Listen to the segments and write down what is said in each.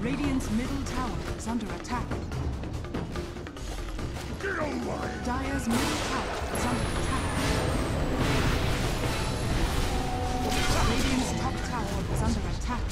Radiant's middle tower is under attack. Get away! Dire's middle tower is under attack. Radiant's top tower is under attack.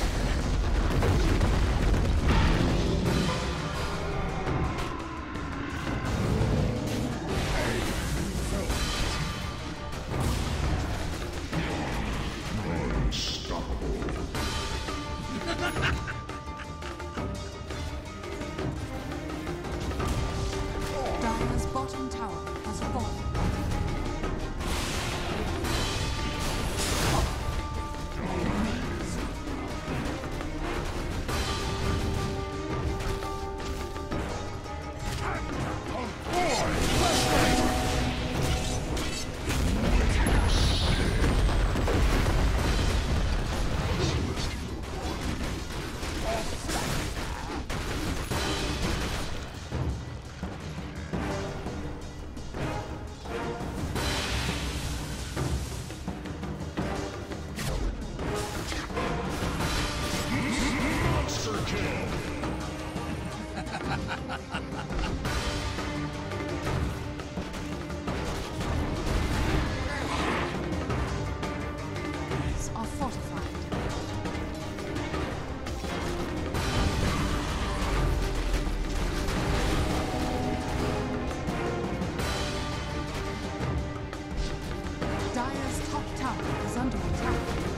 Dire's bottom tower has fallen. Are fortified. Dire's top tower is under attack.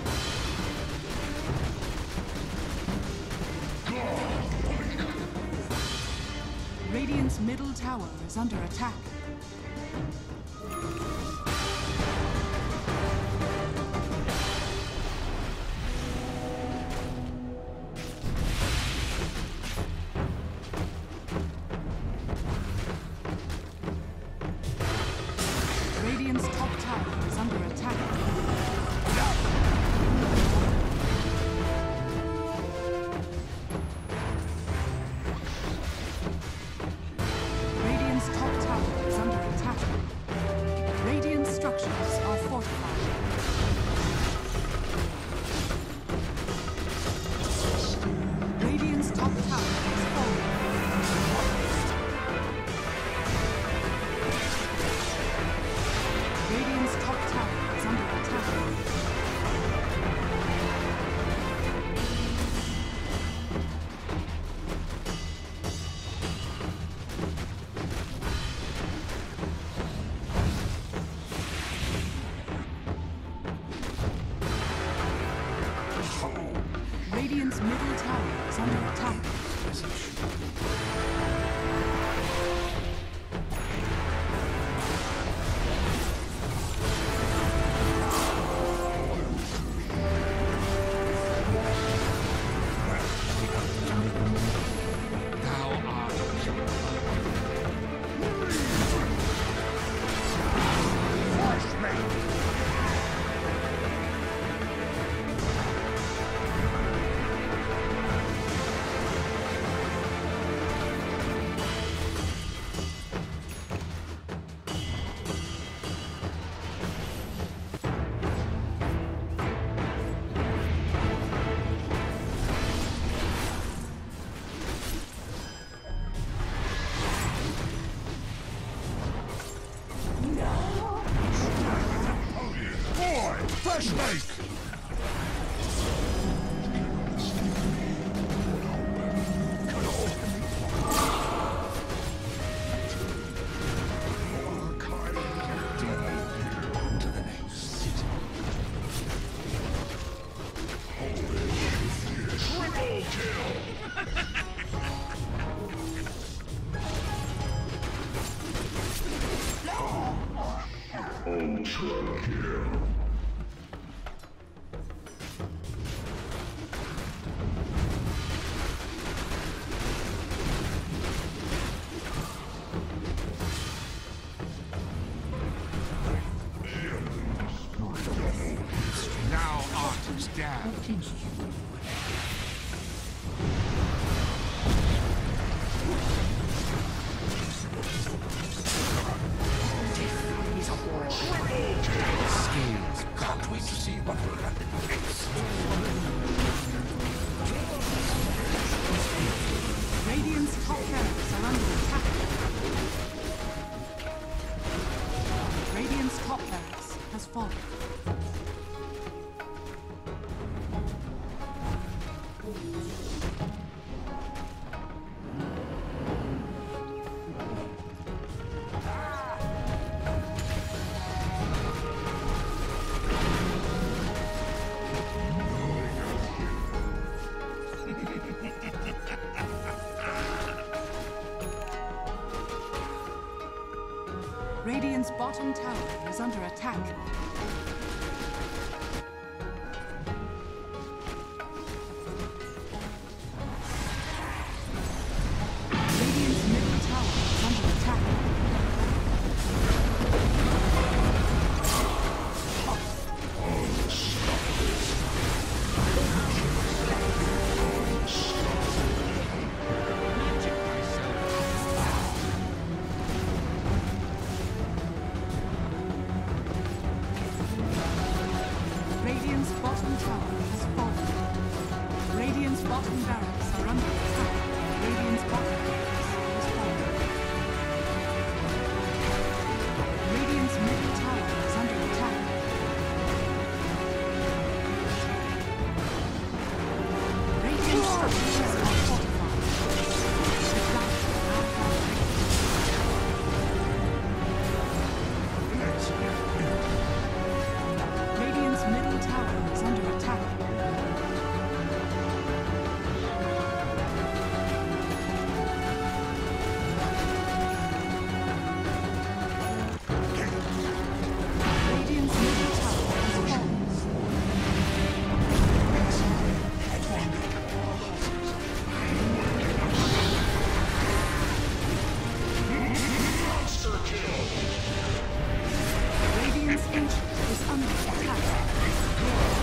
Radiant's middle tower is under attack. Radiant's top tower is under attack. Radiant's top tower is under attack. Radiant structures are fortified. Radiant's top tower is falling. Radiant's top tower is under attack. Radiant's middle tower is under attack. Fresh make! Ultra kill. Now art is damned. Escape. Radiant's bottom tower is under attack. Radiant's middle tower is under attack. Radiant's bottom tower has fallen. Radiant's bottom barracks are under attack. Radiant's bottom barracks has fallen. Radiant's middle tower is under attack. Radiant's structures are fortified. The Giants are now falling. Radiant's middle tower is under attack. Radiant's middle tower has fallen. Monster kill! Radiant's ancient is under attack.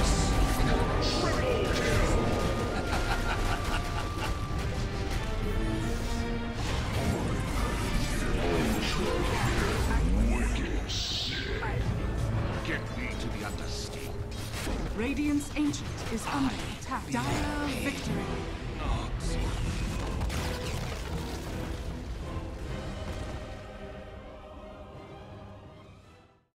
Get me to the understanding. Radiant's ancient is under attack. Dire victory.